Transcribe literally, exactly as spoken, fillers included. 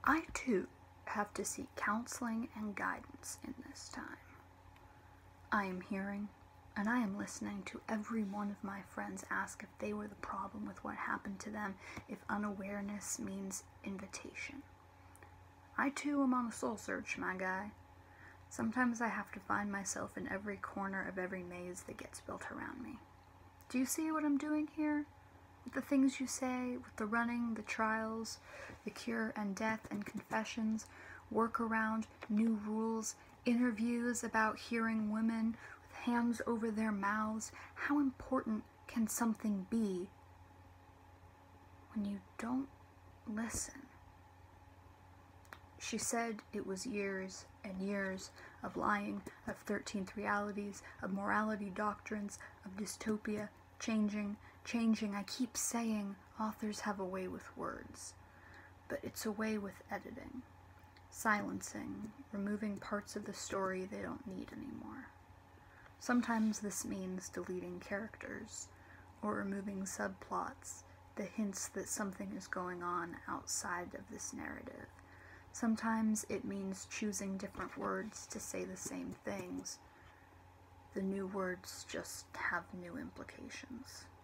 I too have to seek counseling and guidance in this time. I am hearing, and I am listening to every one of my friends ask if they were the problem with what happened to them, if unawareness means invitation. I too am on a soul search, my guy. Sometimes I have to find myself in every corner of every maze that gets built around me. Do you see what I'm doing here? With the things you say, with the running, the trials, the cure and death and confessions, workaround, new rules, interviews about hearing women with hands over their mouths. How important can something be when you don't listen? She said it was years and years of lying, of thirteenth realities, of morality doctrines, of dystopia, changing, changing. I keep saying authors have a way with words, but it's a way with editing, silencing, removing parts of the story they don't need anymore. Sometimes this means deleting characters, or removing subplots, the hints that something is going on outside of this narrative. Sometimes it means choosing different words to say the same things. The new words just have new implications.